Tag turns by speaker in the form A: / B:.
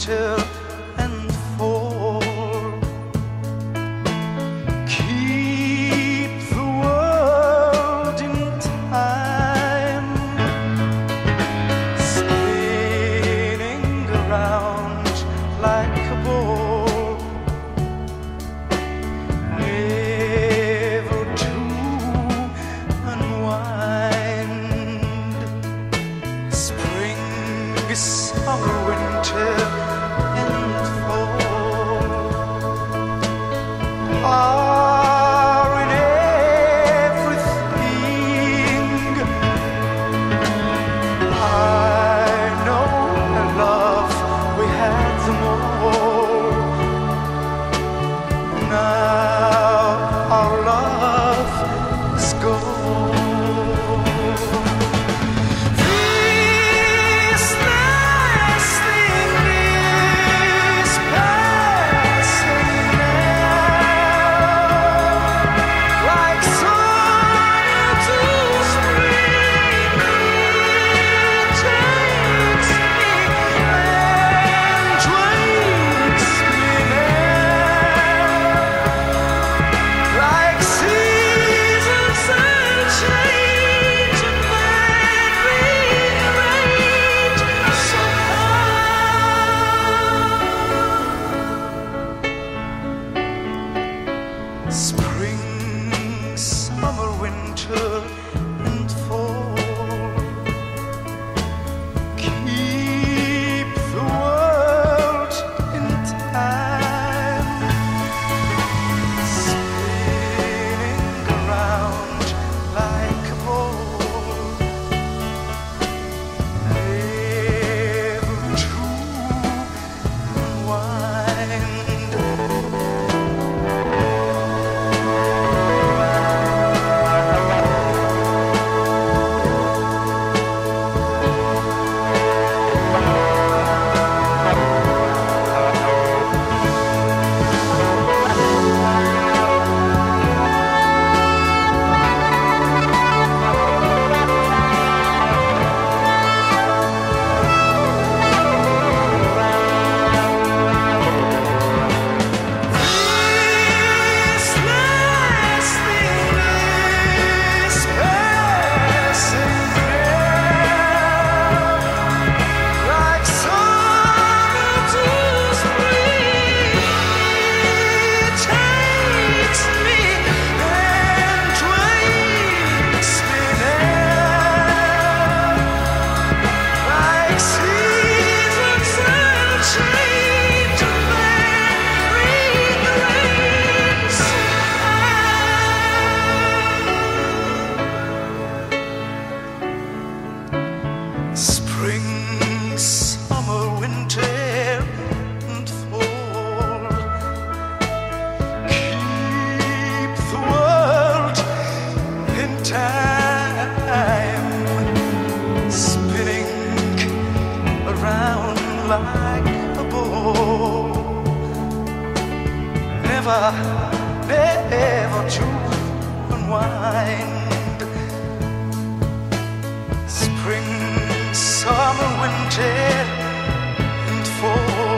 A: winter and fall. Keep the world in time, spinning around like a ball, never to unwind. Spring, summer, winter, and fall are in everything. I know and love, we had them all. Now our love is gone. Spring, summer, winter, and fall. Keep the world in time, spinning around like a ball, never to unwind. Spring, summer, winter, and fall. Keep the world in time, spinning around like a ball, never, never to unwind. Spring, summer, winter, and fall.